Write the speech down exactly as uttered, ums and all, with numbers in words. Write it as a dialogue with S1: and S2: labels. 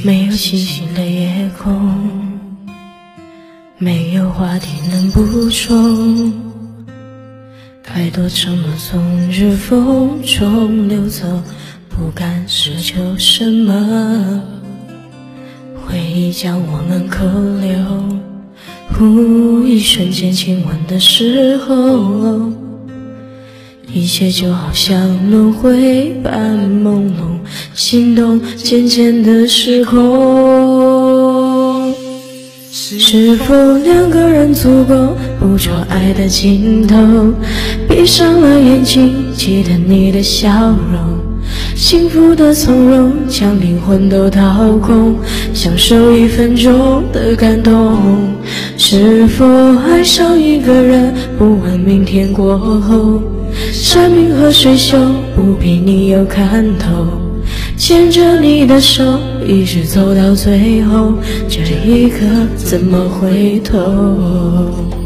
S1: 没有星星的夜空，没有话题能补充，太多承诺从指缝中流走，不敢奢求什么，回忆将我们扣留。呼，一瞬间亲吻的时候，一切就好像轮回般朦胧，心动渐渐的失控。是否两个人足够捕捉爱的尽头？闭上了眼睛，记得你的笑容，幸福的从容，将灵魂都掏空，享受一分钟的感动。是否爱上一个人，不问明天过后，山明和水秀，不比你有看头，牵着你的手，一直走到最后，这一刻怎么回头？